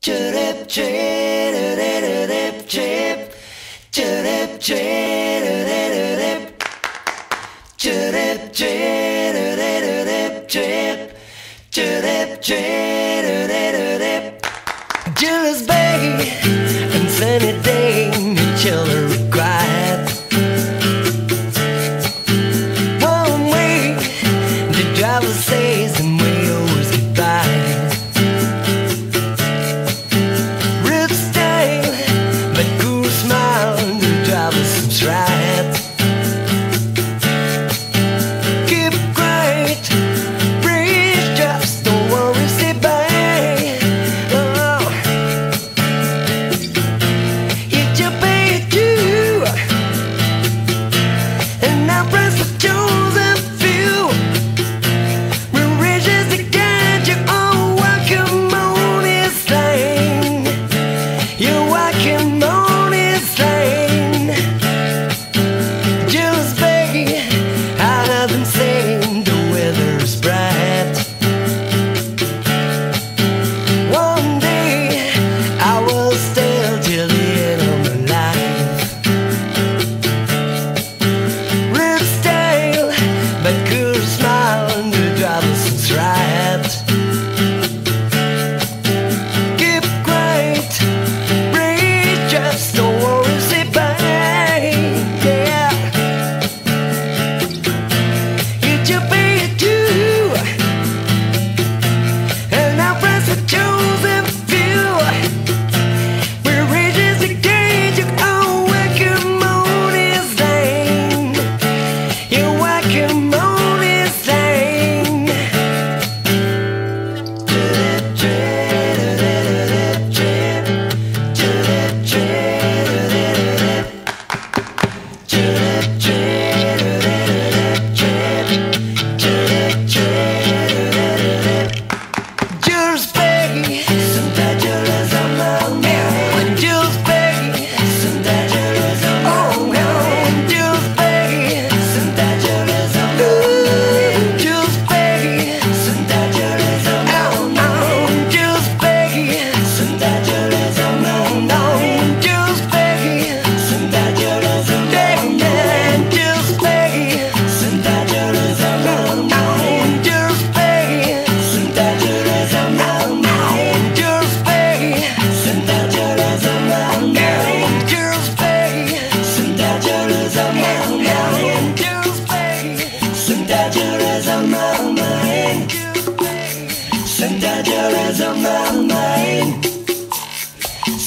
Chirip, chirip, chirip, chirip, chirip, chirip, chirip, chirip, chirip, chirip. Jealous baby, and sunny day, children required. One way, the driver says, and we always get by. Rip style, but cool smile, the driver seems right. Keep quiet, bridge drops, don't worry, stay by.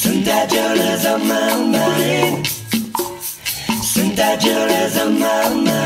Santa Julia's on my mind.